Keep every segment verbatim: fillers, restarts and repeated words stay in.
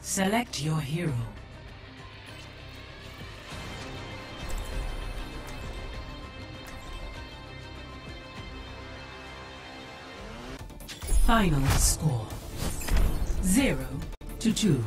Select your hero. Final score zero to two.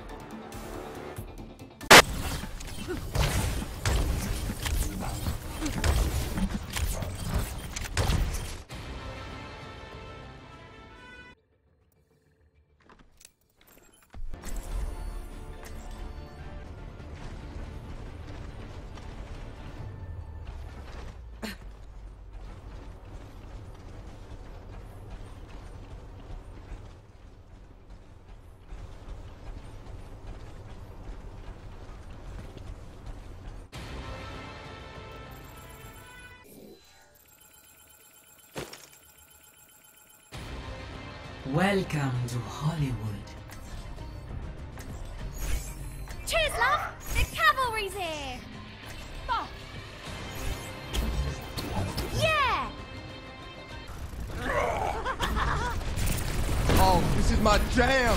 Welcome to Hollywood. Cheers, love! The cavalry's here! Oh. Yeah! Oh, this is my jam!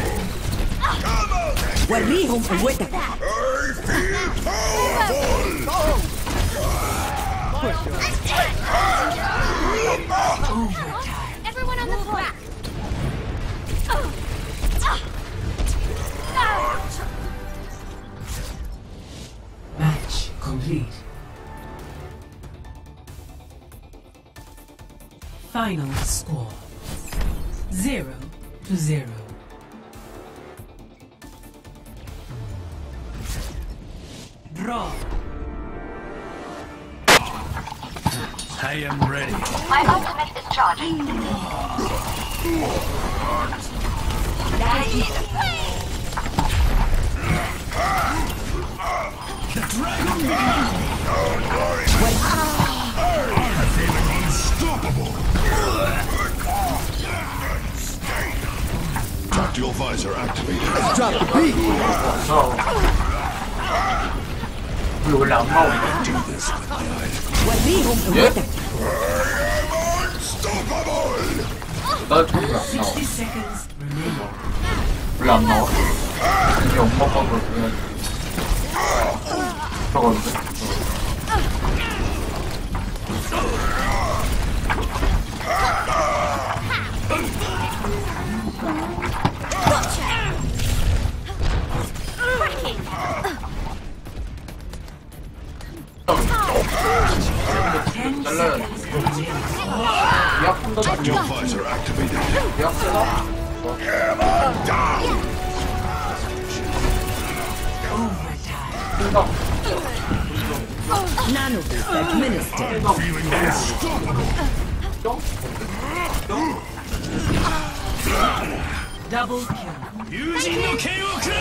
وريهم قوتك. Everyone on the point! Match complete. Final score zero to zero. Draw. I am ready. My ultimate is charging. The dragon begins! Don't worry! I feel unstoppable! Tactical visor activated. Drop the beat! Do this with my eyes. وريهم قوتك. Unstoppable! Sixty seconds remaining. 왜안 나와? 이게 엄마가 그러면 저건데? 잘라야 돼. 약품도 Tactical visor activated. 약세다? Hammer down! Nano boost administered. Feeling unstoppable! Double kill. Using the K O K!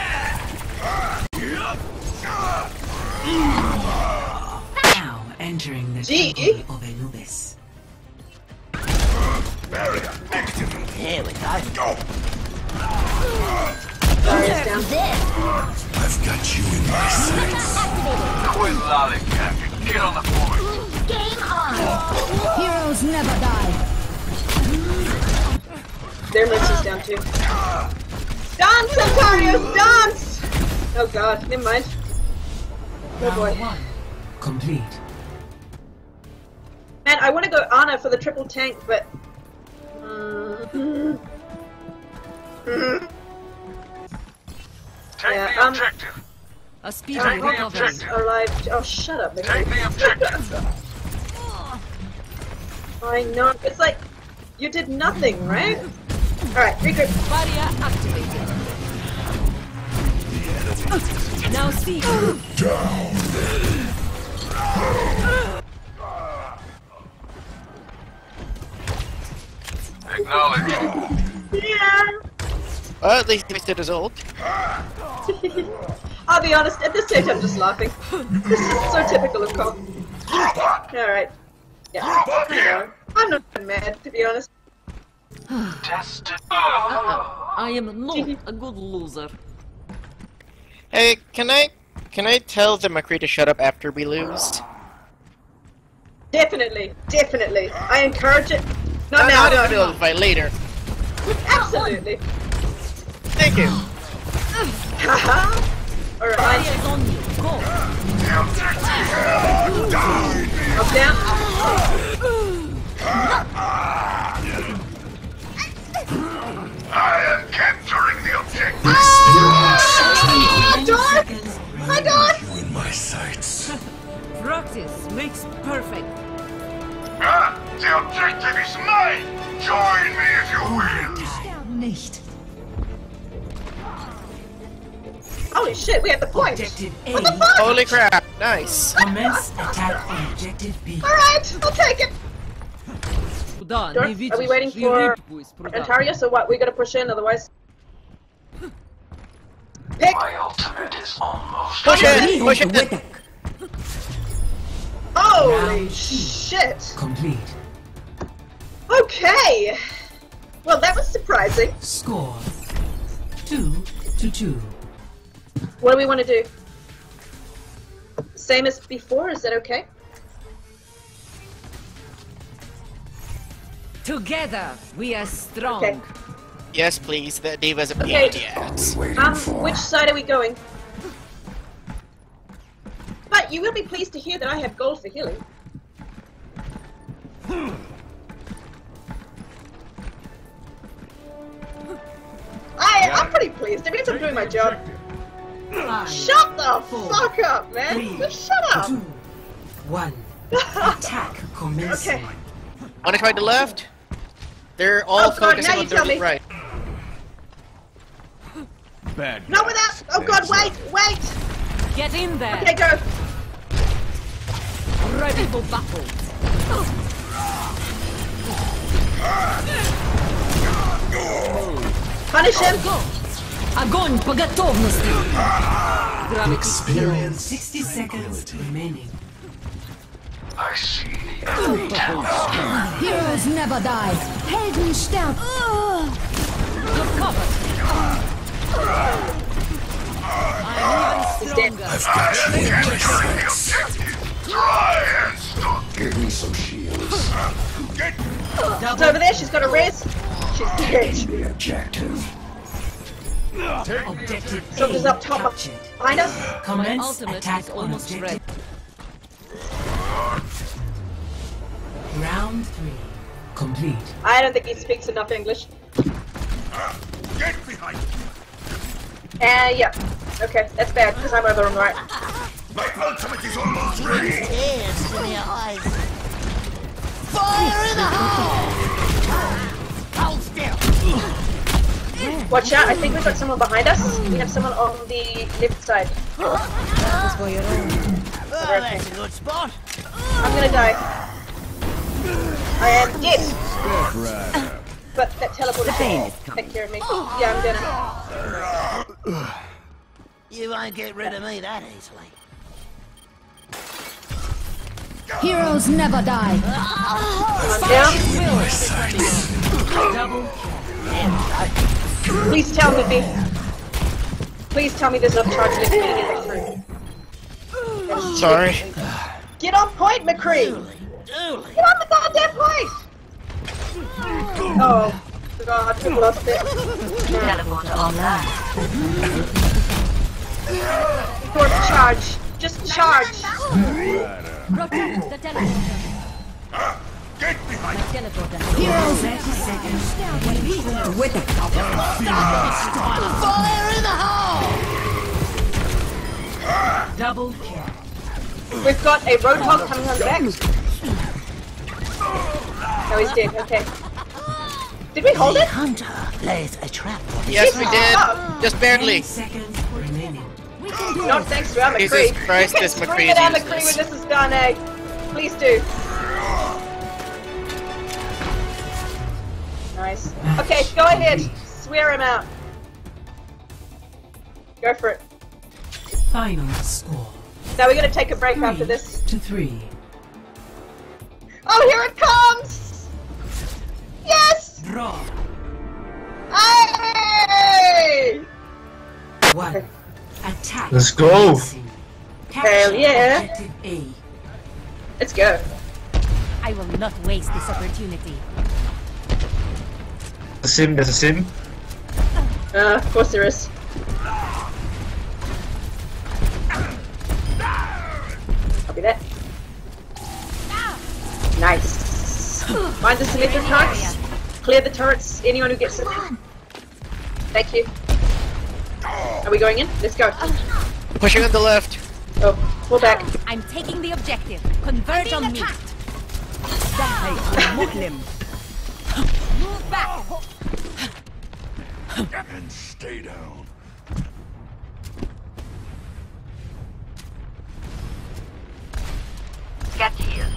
Now entering the Gee. temple of Anubis. Barrier activated. Here we go. Go! I've got you in my sights. Quit lollygagging. Get on the board. Game on! Heroes never die. Their list is down too. Dance, Antarius, dance! Oh god, never mind. Oh boy. Round one complete. Man, I want to go Ana for the triple tank, but... Mm. Mm. Take Yeah, the um, objective. A speedy Take the recovery. objective. Alive. Oh, shut up, Take Nick. the objective. I know. It's like, you did nothing, right? Alright, regroup. Barrier activated. Now see. Down! Acknowledge. Yeah. Well, at least he did his ult. I'll be honest, at this stage I'm just laughing. This is so typical of Kong. Alright. Yeah. I know. I'm not even mad, to be honest. Tested. I am not a good loser. Hey, can I can I tell the McCree to shut up after we lose? Definitely, definitely. I encourage it. Not No, now, no, no, no, no, fight later. Absolutely. Thank you. Haha! Alright. Barriers on you. Go. Up down. I am capturing the objective. Ah! Die! I died! You in my sights. Practice makes perfect. Ah, the objective is mine. Join me if you will. Nicht. Holy shit, we have the point! Objective A. What the fuck? Holy crap! Nice. Commence attack on objective B. Alright, I'll take it! Да, Dorf, не are видишь, we waiting и for рыбку из пруда. Antarius or what? We gotta push in, otherwise. Pick! My ultimate is almost Push it! Push it! Holy shit! Complete. Okay! Well, that was surprising. Score. Two to two. What do we want to do? Same as before, is that okay? Together, we are strong. Okay. Yes, please. That diva's a Okay. pain in the ass. Waiting Um, for. which side are we going? But you will be pleased to hear that I have gold for healing. I, I'm pretty pleased. It means I'm doing my job. Five, Shut the Four, fuck up, man! three, Just shut up! two, one. Attack commencing. Okay. Wanna try the left? They're all Oh, God, focusing now you on tell the me. right. Bad. Not without. Oh god, wait, wait! Get in there. Okay, go. Ready for battle. Punish him. Огонь по готовности. Gravity Experience. Sixty seconds remaining. I see the enemy tower. Heroes never die. Helden sterben. You're covered. I'm even stronger. I've got you in my sights. Try and stop. Give me some shields. Get It's over there. She's got a res. She's dead. the objective. Objective Something's A up top captured. behind us. Commence Ultimate attack is on almost objective. ready. Round three. Complete. I don't think he speaks enough English. Get behind. Uh, yeah. Okay, that's bad because I'm over on the right. My ultimate is almost ready. Watch out! I think we've got someone behind us. We have someone on the left side. That's for your own. Oh, that's a good spot. I'm gonna die. I am dead. But that teleporter can take care of me. Yeah, I'm gonna. You won't get rid of me that easily. Heroes never die. I'm down. My sights. Double Please tell me, B. Please tell me there's enough charge left for me to get back through. Sorry. Get on point, McCree! Dooley. Get on the goddamn point! Oh, God, we lost it. Teleporter online. Or charge. Just charge. Protect the teleporter. Get behind. Teleporter. thirty seconds. With it. Fire in the hole! Double kill. We've got a roadhog coming on the back. Oh, he's dead. Okay. Did we hold The it? hunter lays a trap for his Yes, we did. Oh. Just barely. Ten seconds remaining. Not thanks to our McCree. Jesus Christ, You can this scream McCree at our is McCree when useless. this is done, eh? Please do. Nice. Okay, go ahead. Swear him out. Go for it. Final score. Now we're gonna take a break after Three this. to three. Oh, here it comes! Yes! Draw. Hey! One. Attack. Let's go. commencing. Hell Capture yeah. Objective A. Let's go. I will not waste this opportunity. A sim, there's a sim. Uh, of course there is. Copy that. Nice. Find the selector turrets. Clear the turrets. Anyone who gets it. Thank you. Are we going in? Let's go. Pushing on the left. Oh, pull back. I'm taking the objective. Converge on me. Move back. And stay down. Get healed.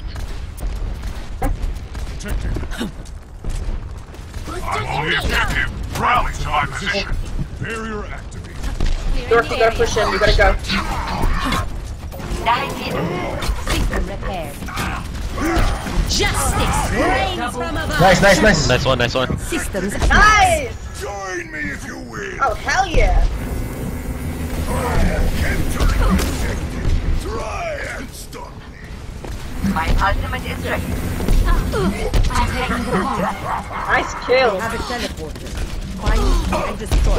I'm on the objective. Rally to my position. Barrier activated. Dork, we gotta push in. We gotta go. That is it. System repaired. Justice reigns from above. Nice, nice, nice. Nice one, nice one. Systems. Nice! Join me if you will. Oh, hell yeah! Try and stop me. My ultimate is ready. Nice kill. Have a teleporter. Find and destroy.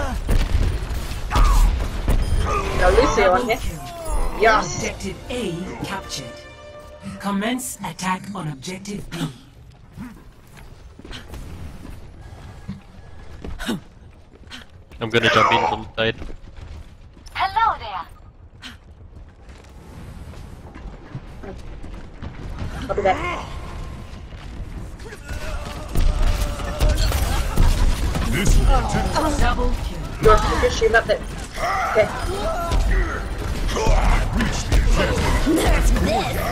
No, Lucio on here. Yes. Objective A captured. Commence attack on objective B. I'm gonna jump in from the side. Hello there. Copy that. This will protect Double kill. Dork, you can shoot up there. Okay. reach the objective.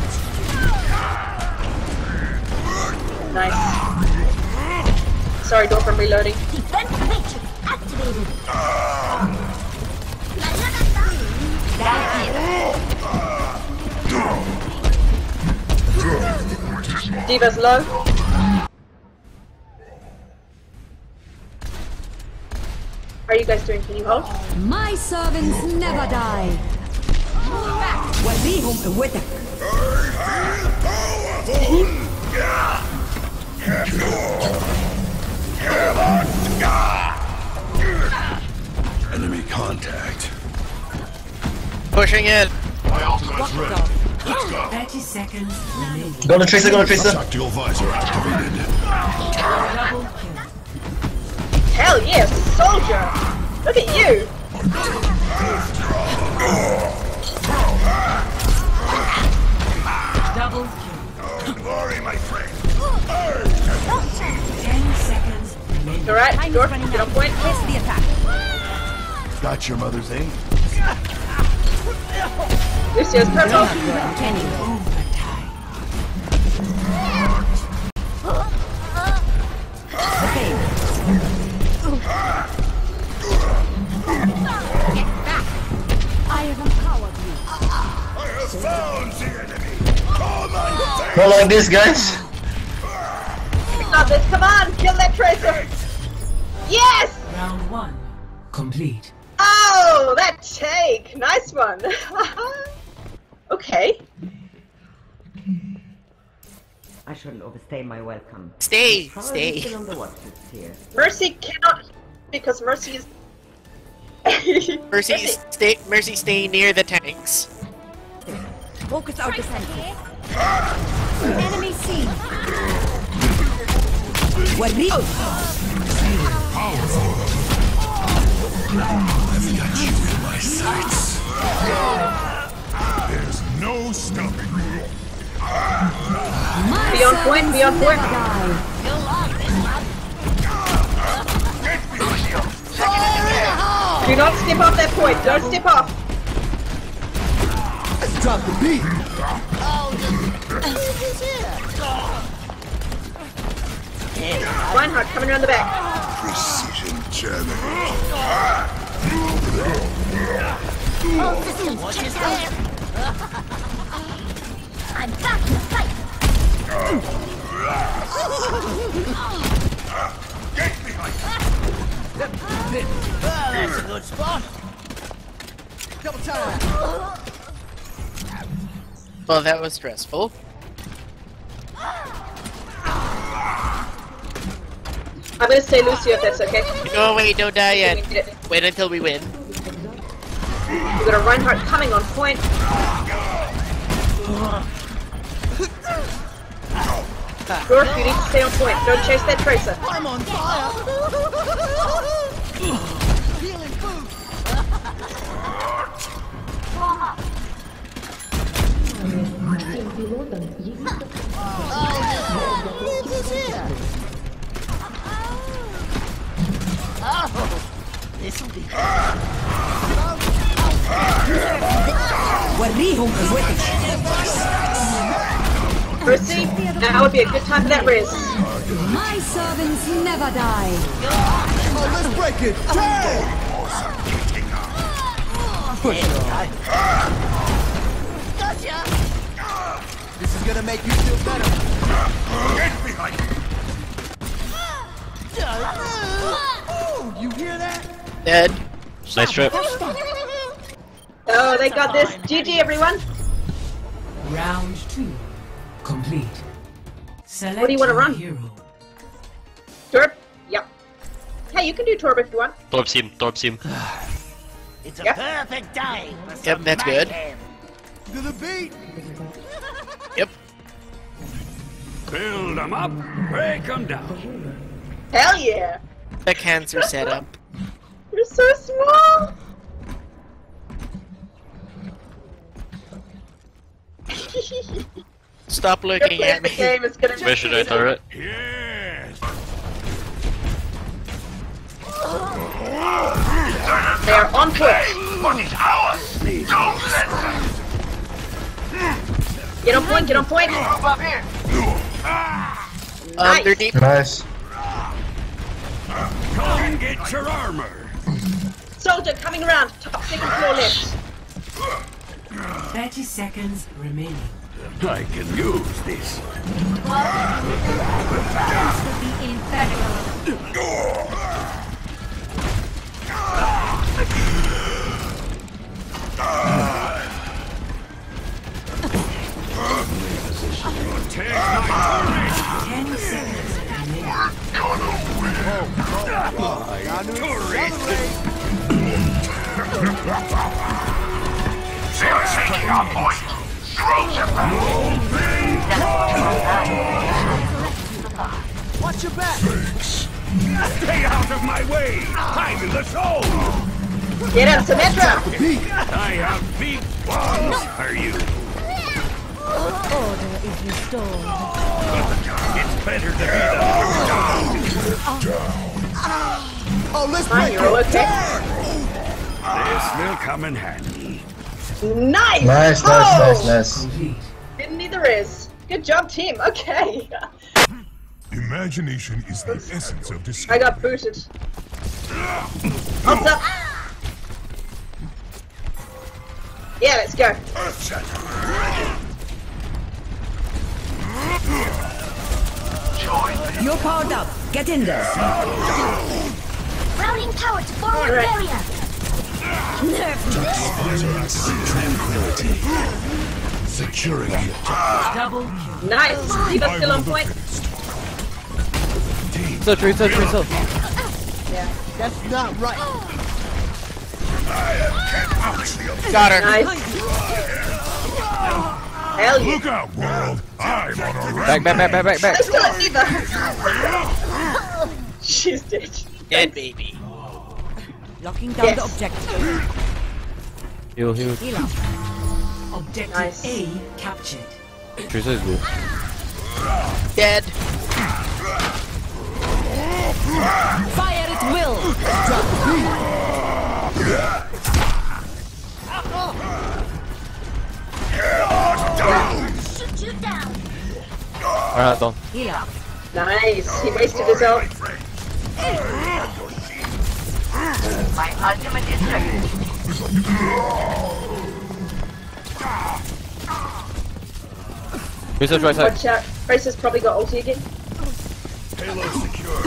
Nice. Sorry, Dork, I'm reloading. Defense matrix activated. Diva's low. How are you guys doing? Can you hold? My servants never die. وديهم قوتك. Enemy contact. Pushing in. My ultimate's ready. Let's go. thirty seconds remaining. Go to Tracer, go to Tracer. Tactical visor activated. Double kill. Hell yes, soldier! Look at you! Double kill. Don't worry, my friend. Ten seconds remaining. Alright, Dork, get on point. Press the attack. Got your mother's aim. Lucio's purple. Overtime. I have empowered you. I have found the enemy. Come on, Not like this, guys. We got this, come on, kill that Tracer! Yes! Round one complete. Oh, that take! Nice one! Okay. I shouldn't overstay my welcome. Stay, Probably stay. still on the watch list here. Mercy cannot, because Mercy is... Mercy, stay. Mercy, stay near the tanks. Focus our defenses. Enemy seen. وريهم. I've got you in my sights. There's no stopping me. My Be on point, be on servants point. never die. Do not step off that point, don't step off! Drop the beat. Reinhardt coming around the back. Precision jamming. All systems checked out. I'm back in the fight. Get behind me. That's a good spot. Double time. Well, that was stressful. I'm gonna stay Lucio if that's okay. No, wait, don't die yet. We need it. Wait until we win. We've got a Reinhardt coming on point. Dorf, you need to stay on point. Don't chase that Tracer. I'm on fire. Healing food. Leave this here. Oh, this'll be. Mercy, now would be a good time for that Riz. My servants never die. Oh, let's break it. Turn. Push it on. Gotcha! This is gonna make you feel better. Get behind me. Oh, you hear that? Dead. Nice trip. Oh, they got this. G G, everyone. Round two complete. Select What do you wanna your run? hero. Torb? Yep. Hey, you can do Torb if you want. Torp team, Torp team. It's a Yep. perfect day for Yep, some that's good. mayhem. To the beat. Yep. Build them up, break them down. Hell yeah. The cancer setup. You're so small. Stop You're looking playing at the me. game. It's gonna Where should I turret? Yes. They are on foot. What is ours? Don't let them. Get on point, get on point. Move up here. Underneath. Nice. Come get your armor. Soldier coming around. Top second floor left. thirty seconds remaining. I can use this. Take my Ten seconds remaining. Taking on point. Throw them back. Watch your back. Stay out of my way. I'm in the zone. Get him, Symmetra. I have big ones for you. Order is restored. It's better to be the Oh, let's Fine, break you're it. okay. This will come in handy. Nice. Nice, Oh! nice, nice, nice. Complete. Didn't need the Riz. Good job, team. Okay. Imagination is the essence of I discovery. got booted. What's up? Yeah, let's go. You're powered up. Get in there. Routing power to forward Alright. barrier. Tranquility. Security. Double kill. Nice. Diva still on point. Search, research, research. Yeah. That's not right. Got her. Nice. Hell yeah. Look out, world. I'm on a Back, back, back, back, back, back. I'm still at Diva. She's dead. Dead baby. Locking down Yes. the objective. Heal, heal. Heal up. Objective Nice. A captured. Tracer is good. Dead. Fire at will. Shoot you down. Alright, done. Heal up. Nice. He wasted his ult. My ultimate is ready. Research right side. Watch out. Tracer's probably got ulti again. Payload secure.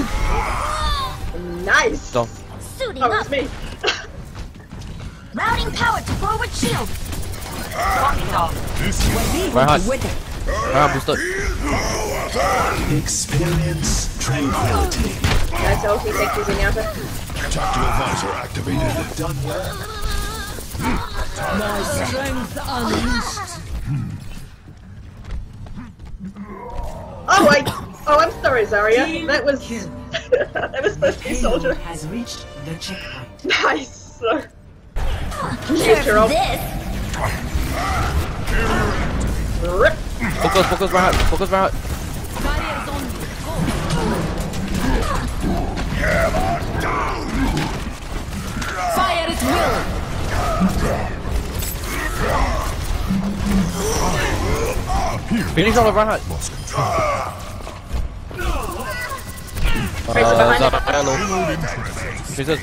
Nice. Done. Suiting Oh, up. it's me. Routing power to forward shield. Walking off. Right hand. With it. Right hand boosted. Experience tranquility. That's ulti, thank you, Zenyatta. Tactical visor activated. Done well. My strength unleashed. Oh, I. Oh, I'm sorry, Zarya. That was. that was supposed to be Soldier. Has reached the checkpoint. Nice. Future of. Rip. Focus, focus, right, focus, right. Fire at will. Finish all of right. Tracer behind Uh, it. hello. Jesus.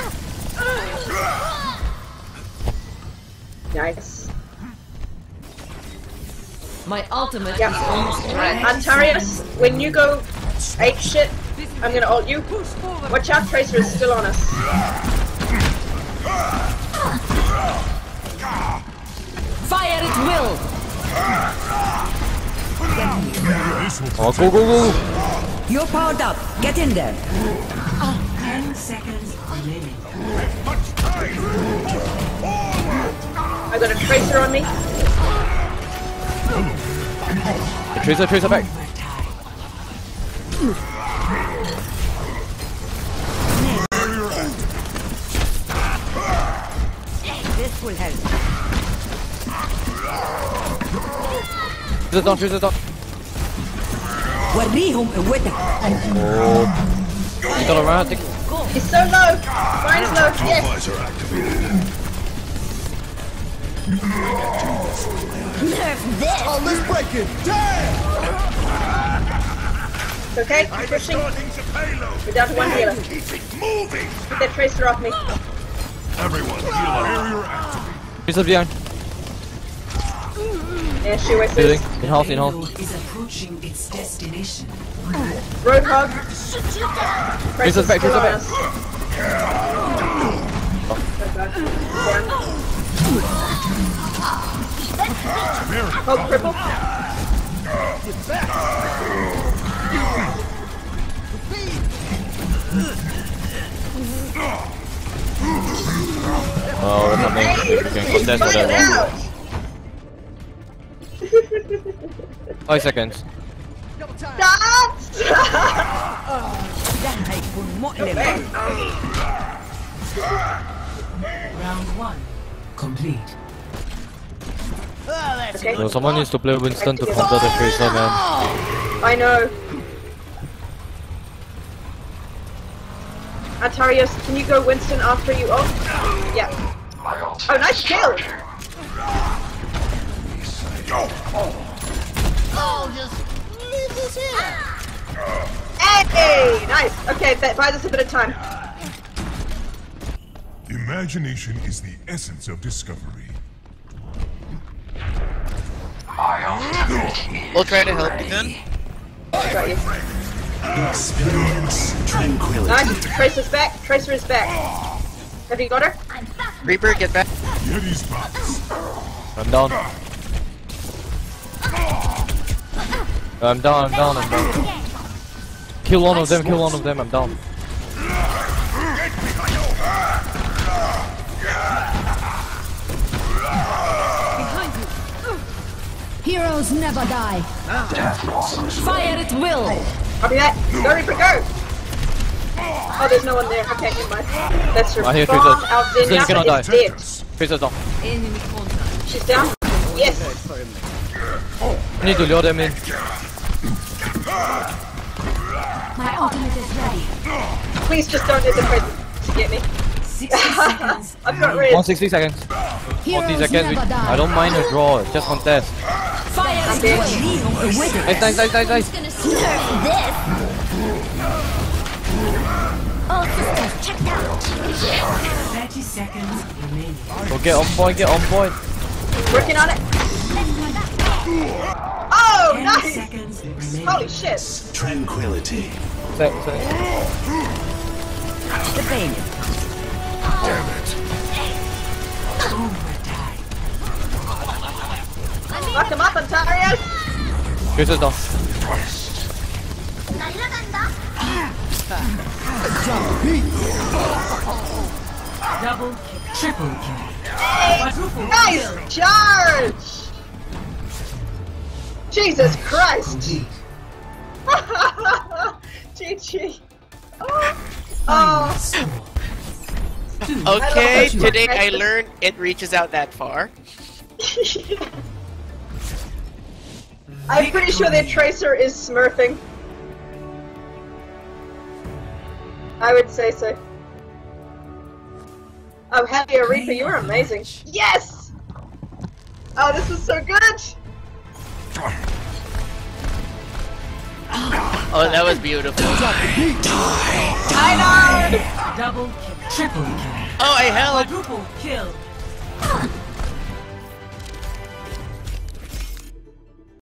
Nice. My ultimate Yeah. is almost ready. Antarius, when you go ape shit, I'm gonna ult you. Watch out, Tracer is still on us. Fire at will. Oh, go, go, go. You're powered up. Get in there. Ten seconds remaining. I got a Tracer on me. Tracer, Tracer back. This will help. Tracer down, Tracer down. وريهم قوتك. Oh. You got a right, take it. He's so low. Mine's low. Yes. Visor activated. Oh, let's break it! Damn! It's okay. Keep pushing. We're down to one healer. Keep it moving. Get that Tracer off me. Everyone, heal up. Barrier activated. Tracer behind. Yeah, shoe Healing. assist. In house, in house. Payload is approaching its destination. Roadhog. Tracer's back, Tracer back. Oh, cripple. Oh, that's not me. You can contest Find whatever. out. Five seconds. Dance! ده هيكون مؤلم. Round one complete. Okay. No, someone needs to play Winston to counter the Tracer, man. I know. Antarius, can you go Winston after you ult? Yeah. Oh, nice kill! Oh, just leave this here. Hey! Nice! Okay, that buys us a bit of time. Imagination is the essence of discovery. We'll try to help you then. Got you. Experience tranquility. Nice. Tracer's back. Tracer is back. Have you got her? Reaper, get back. Yeti's box. I'm down. I'm down, I'm down, I'm down. Kill one of them, kill one of them, I'm down. Heroes never die. Fire at will. Copy that. Go, Reaper, go! Oh, there's no one there. Okay, never mind. That's your I hear bomb. Tracer. Our Tracer, you cannot Zenyatta is die. dead. Tracer down. She's down? Yes. I need to lure them in. My ultimate is ready. Please just don't let the Tracer to get me. sixty seconds. I've got rid. one sixty seconds. forty seconds. We, I don't mind a draw, just contest. Fire at dead. will. Nice, nice, nice, nice, nice. Gonna nerf this. All systems checked out. thirty seconds remaining. So get on point, get on point. Working on it. Oh, ten nice! seconds remaining. Holy shit. Tranquility. Set, set. The pain. Damn it. Overtime. Lock him up, Antarius! Tracer's down. Double kill. Triple kill. Quadruple Nice kill. charge! Jesus Christ! G G. Oh. Okay, today I learned it reaches out that far. I'm pretty sure their tracer is smurfing. I would say so. Oh, Happy Reaper, you were amazing. Yes! Oh, this is so good! Oh, that was beautiful. I know! Double kill. Triple kill. Oh, I held. Quadruple kill.